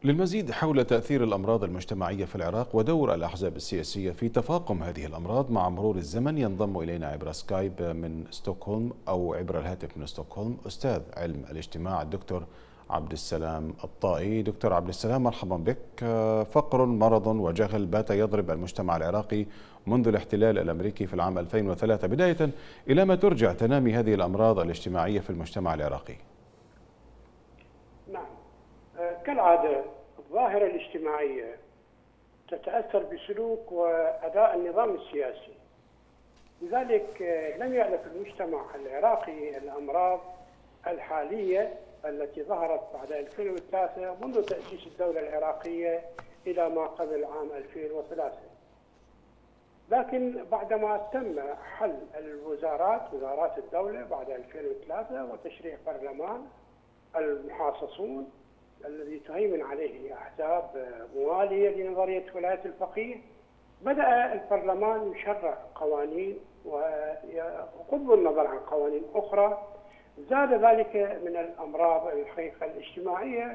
للمزيد حول تأثير الأمراض المجتمعية في العراق ودور الأحزاب السياسية في تفاقم هذه الأمراض مع مرور الزمن، ينضم إلينا عبر سكايب من ستوكهولم أو عبر الهاتف من ستوكهولم أستاذ علم الاجتماع الدكتور عبد السلام الطائي. دكتور عبد السلام، مرحبا بك. فقر، مرض وجهل بات يضرب المجتمع العراقي منذ الاحتلال الأمريكي في العام 2003. بداية، إلى ما ترجع تنامي هذه الأمراض الاجتماعية في المجتمع العراقي؟ نعم. كالعادة الظاهرة الاجتماعية تتأثر بسلوك وأداء النظام السياسي. لذلك لم يألف المجتمع العراقي الأمراض الحالية التي ظهرت بعد 2003 منذ تأسيس الدولة العراقية إلى ما قبل عام 2003. لكن بعدما تم حل وزارات الدولة بعد 2003 وتشريع برلمان المحاصصون الذي تهيمن عليه أحزاب موالية لنظرية ولاية الفقيه، بدأ البرلمان يشرع قوانين وغض النظر عن قوانين أخرى. زاد ذلك من الأمراض الحقيقة الاجتماعية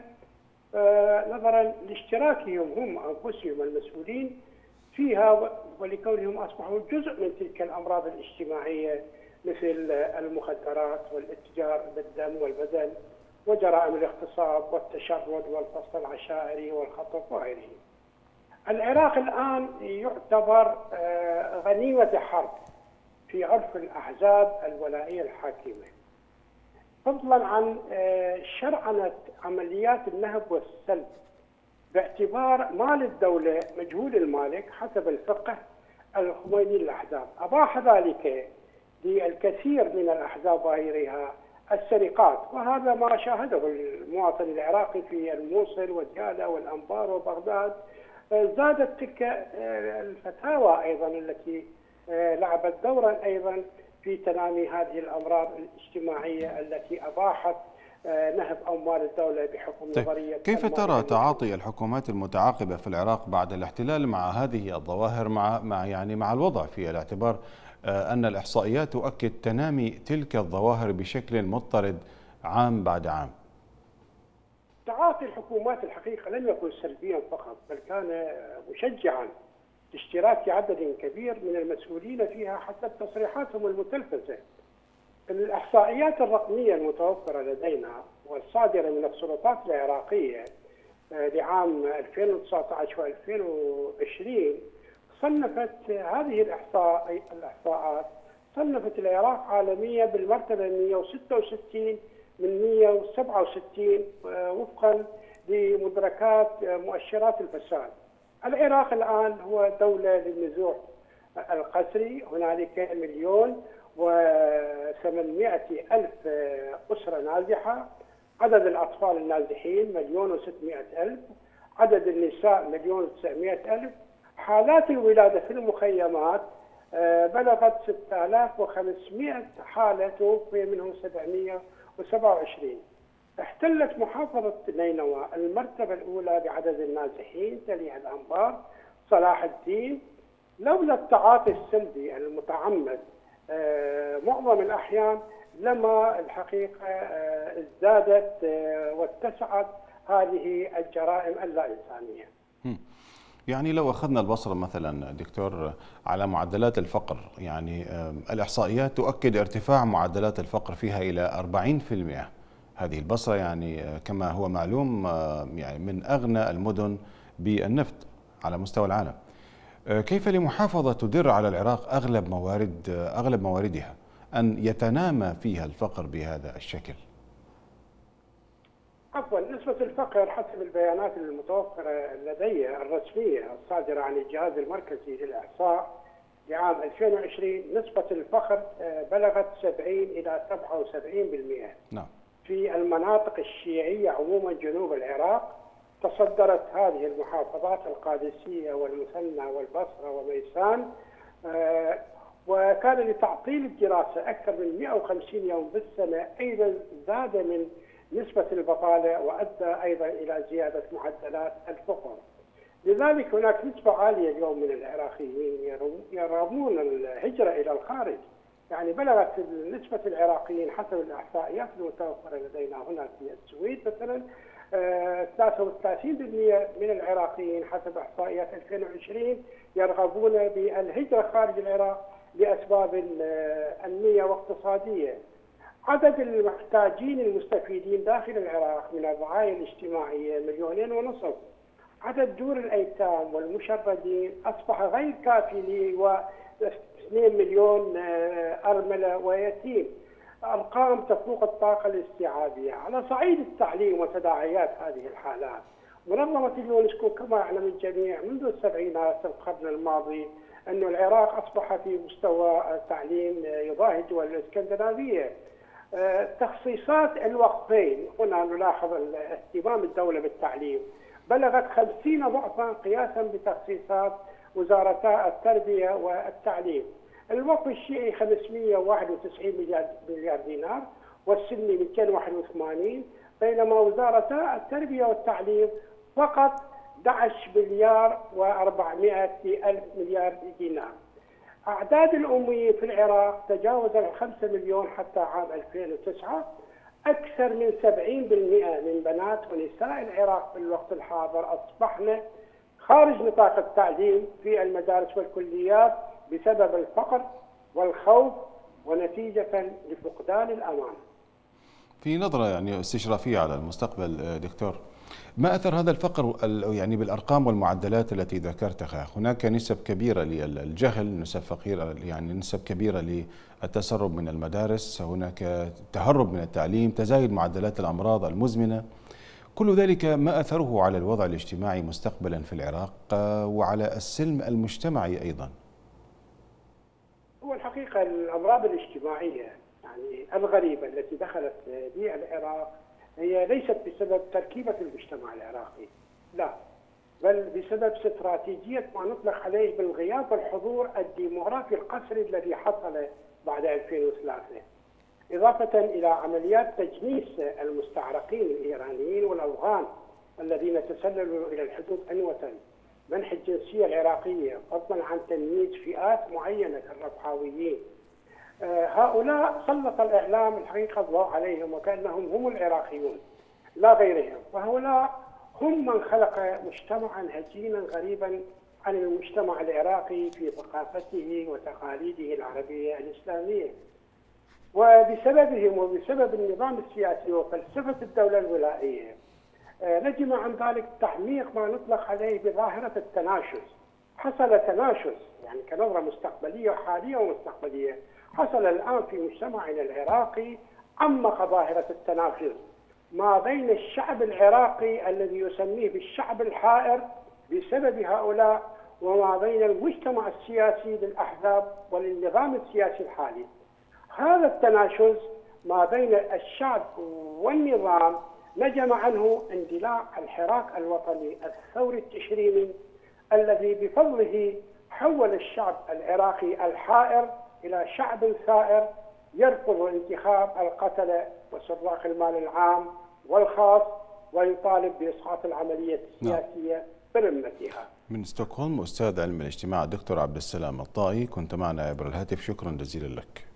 نظرا لاشتراكهم هم أنفسهم المسؤولين فيها، ولكونهم أصبحوا جزء من تلك الأمراض الاجتماعية مثل المخدرات والاتجار بالدم والبدن وجرائم الاغتصاب والتشرد والفصل العشائري والخطف وغيره. العراق الآن يعتبر غنيمة حرب في عرف الأحزاب الولائية الحاكمة، فضلا عن شرعنة عمليات النهب والسلب باعتبار مال الدولة مجهول المالك حسب الفقه الخميني للأحزاب. أباح ذلك للكثير من الأحزاب وغيرها السرقات، وهذا ما شاهده المواطن العراقي في الموصل وديالى والأنبار وبغداد. زادت تلك الفتاوى أيضا التي لعبت دورا أيضا في تنامي هذه الأمراض الاجتماعية التي أباحت نهب أموال الدولة بحكم نظرية. كيف ترى تعاطي الحكومات المتعاقبة في العراق بعد الاحتلال مع هذه الظواهر، مع الوضع في الاعتبار أن الإحصائيات تؤكد تنامي تلك الظواهر بشكل مضطرد عام بعد عام؟ تعاطي الحكومات الحقيقة لم يكن سلبيا فقط، بل كان مشجعا لاشتراك عدد كبير من المسؤولين فيها حسب تصريحاتهم المتلفزة. الإحصائيات الرقمية المتوفرة لدينا والصادرة من السلطات العراقية لعام 2019 و2020 صنفت هذه الإحصاءات صنفت العراق عالميا بالمرتبة 166 من 167 وفقا لمدركات مؤشرات الفساد. العراق الآن هو دولة للنزوع القسري، هنالك 1,800,000 أسرة نازحة، عدد الأطفال النازحين 1,600,000، عدد النساء 1,900,000. حالات الولادة في المخيمات بلغت 6,500 حالة، توفي منهم 727. احتلت محافظة نينوى المرتبة الأولى بعدد النازحين، تليها الأنبار، صلاح الدين. لولا التعاطي السلبي المتعمد معظم الأحيان لما الحقيقة ازدادت واتسعت هذه الجرائم اللا إنسانية. يعني لو أخذنا البصرة مثلا دكتور على معدلات الفقر، يعني الإحصائيات تؤكد ارتفاع معدلات الفقر فيها إلى 40%. هذه البصرة يعني كما هو معلوم يعني من أغنى المدن بالنفط على مستوى العالم. كيف لمحافظة تدر على العراق أغلب مواردها أن يتنامى فيها الفقر بهذا الشكل؟ عفوا، نسبة الفقر حسب البيانات المتوفرة لدي الرسمية الصادرة عن الجهاز المركزي للإحصاء لعام 2020، نسبة الفقر بلغت 70 إلى 77%. نعم. في المناطق الشيعية عموما جنوب العراق تصدرت هذه المحافظات القادسية والمثنى والبصرة وميسان، وكان لتعطيل الدراسة أكثر من 150 يوم بالسنة أيضا زاد من نسبة البطالة وأدى أيضا إلى زيادة معدلات الفقر. لذلك هناك نسبة عالية اليوم من العراقيين يرغبون الهجرة إلى الخارج. يعني بلغت نسبة العراقيين حسب الإحصائيات المتوفرة لدينا هنا في السويد مثلا 33% من العراقيين حسب إحصائيات 2020 يرغبون بالهجرة خارج العراق لأسباب أمنية واقتصادية. عدد المحتاجين المستفيدين داخل العراق من الرعاية الاجتماعية 2.5 مليون. عدد دور الأيتام والمشردين أصبح غير كافي و 2 مليون أرملة ويتيم. أرقام تفوق الطاقة الاستيعابية. على صعيد التعليم وتداعيات هذه الحالات، منظمة اليونسكو كما يعلم الجميع منذ السبعينات القرن الماضي أن العراق أصبح في مستوى تعليم يضاهي الدول الاسكندنافية. تخصيصات الوقفين، هنا نلاحظ اهتمام الدولة بالتعليم، بلغت 50 ضعفا قياسا بتخصيصات وزارتا التربية والتعليم. الوقف الشيعي 591 مليار دينار والسني 281، بينما وزارتا التربية والتعليم فقط 11 مليار و400 ألف مليار دينار. أعداد الأميين في العراق تجاوز 5 مليون حتى عام 2009. أكثر من 70% من بنات ونساء العراق في الوقت الحاضر أصبحن خارج نطاق التعليم في المدارس والكليات بسبب الفقر والخوف ونتيجة لفقدان الأمان. في نظرة يعني استشرافية على المستقبل دكتور، ما أثر هذا الفقر يعني بالأرقام والمعدلات التي ذكرتها؟ هناك نسب كبيرة للجهل، نسب فقيرة، يعني نسب كبيرة للتسرب من المدارس، هناك تهرب من التعليم، تزايد معدلات الأمراض المزمنة. كل ذلك ما أثره على الوضع الاجتماعي مستقبلا في العراق وعلى السلم المجتمعي أيضا؟ هو الحقيقة الأمراض الاجتماعية يعني الغريبة التي دخلت بها العراق هي ليست بسبب تركيبة المجتمع العراقي، لا، بل بسبب استراتيجية ما نطلق عليه بالغياب والحضور الديموغرافي القسري الذي حصل بعد 2003، إضافة إلى عمليات تجنيس المستعرقين الإيرانيين والأفغان الذين تسللوا إلى الحدود عنوة، منح الجنسية العراقية، فضلا عن تمييز فئات معينة كالربحاويين. هؤلاء سلط الإعلام الحقيقة الضوء عليهم وكأنهم هم العراقيون لا غيرهم، فهؤلاء هم من خلق مجتمعا هجينا غريبا عن المجتمع العراقي في ثقافته وتقاليده العربية الإسلامية. وبسببهم وبسبب النظام السياسي وفلسفة الدولة الولائية نجم عن ذلك تعميق ما نطلق عليه بظاهرة التناشز. حصل تناشز يعني كنظرة مستقبلية وحالية ومستقبلية، حصل الآن في مجتمعنا العراقي عمق ظاهرة التناشز ما بين الشعب العراقي الذي يسميه بالشعب الحائر بسبب هؤلاء وما بين المجتمع السياسي للأحزاب وللنظام السياسي الحالي. هذا التناشز ما بين الشعب والنظام نجم عنه اندلاع الحراك الوطني الثوري التشريني الذي بفضله حول الشعب العراقي الحائر إلى شعب ثائر يرفض انتخاب القتلة وسراق المال العام والخاص ويطالب بإسقاط العملية السياسية برمتها. من ستوكهولم أستاذ علم الاجتماع الدكتور عبد السلام الطائي كنت معنا عبر الهاتف، شكرا جزيلا لك.